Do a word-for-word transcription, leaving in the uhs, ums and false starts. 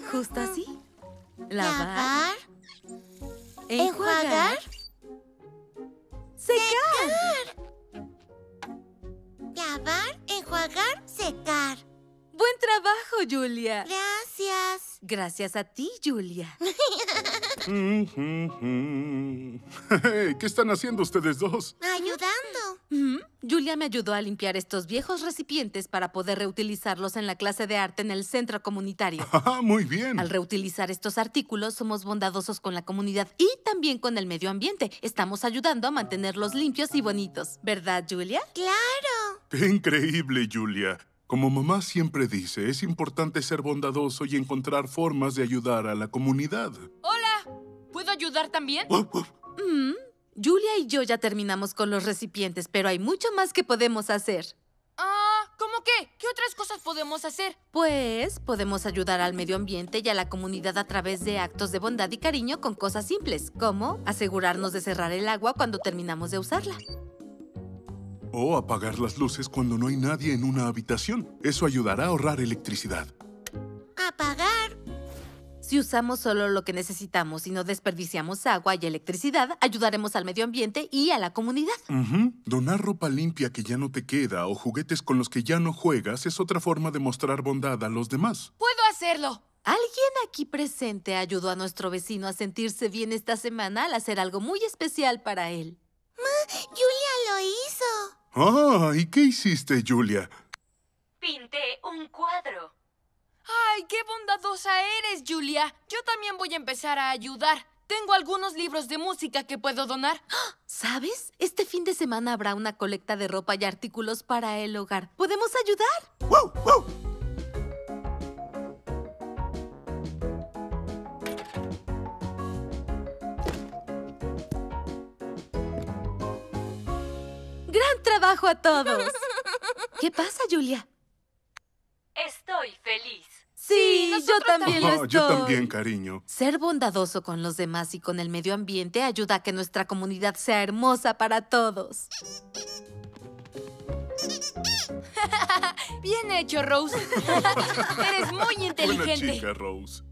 Justo así. Lavar. Lavar. Enjuagar. Enjuagar. Secar. Lavar, enjuagar, secar. Buen trabajo, Julia. Gracias. Gracias a ti, Julia. ¿Qué están haciendo ustedes dos? Ayudando. Mm, Julia me ayudó a limpiar estos viejos recipientes para poder reutilizarlos en la clase de arte en el centro comunitario. Ah, muy bien. Al reutilizar estos artículos, somos bondadosos con la comunidad y también con el medio ambiente. Estamos ayudando a mantenerlos limpios y bonitos. ¿Verdad, Julia? Claro. ¡Qué increíble, Julia! Como mamá siempre dice, es importante ser bondadoso y encontrar formas de ayudar a la comunidad. ¡Hola! ¿Puedo ayudar también? Mm, Julia y yo ya terminamos con los recipientes, pero hay mucho más que podemos hacer. Ah, ¿cómo qué? ¿Qué otras cosas podemos hacer? Pues podemos ayudar al medio ambiente y a la comunidad a través de actos de bondad y cariño con cosas simples, como asegurarnos de cerrar el agua cuando terminamos de usarla. O apagar las luces cuando no hay nadie en una habitación. Eso ayudará a ahorrar electricidad. Apagar. Si usamos solo lo que necesitamos y no desperdiciamos agua y electricidad, ayudaremos al medio ambiente y a la comunidad. Ujú. Donar ropa limpia que ya no te queda o juguetes con los que ya no juegas es otra forma de mostrar bondad a los demás. ¡Puedo hacerlo! Alguien aquí presente ayudó a nuestro vecino a sentirse bien esta semana al hacer algo muy especial para él. Julia lo hizo. Ah, ¿y qué hiciste, Julia? Pinté un cuadro. ¡Ay, qué bondadosa eres, Julia! Yo también voy a empezar a ayudar. Tengo algunos libros de música que puedo donar. ¿Sabes? Este fin de semana habrá una colecta de ropa y artículos para el hogar. ¿Podemos ayudar? ¡Wow, wow! ¡Gran trabajo a todos! ¿Qué pasa, Julia? Estoy feliz. Sí, yo nosotros también lo Ah, estoy. yo también, cariño. Ser bondadoso con los demás y con el medio ambiente ayuda a que nuestra comunidad sea hermosa para todos. Bien hecho, Rose. Eres muy inteligente. Buena chica, Rose.